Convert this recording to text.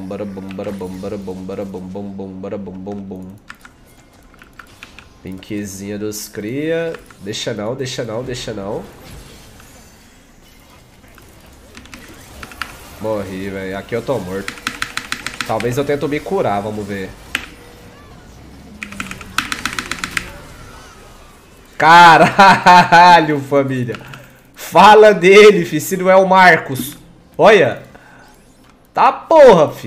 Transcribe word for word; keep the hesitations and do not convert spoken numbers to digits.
bum, bara bum, bara bum, bara bum, bara bum, bum, bum, bara bum, bum, bum. Pinkzinha dos cria. Deixa não, deixa não, deixa não. Morri, velho. Aqui eu tô morto. Talvez eu tento me curar, vamos ver. Caralho, família. Fala dele, fi, se não é o Marcos. Olha. Tá porra, fi.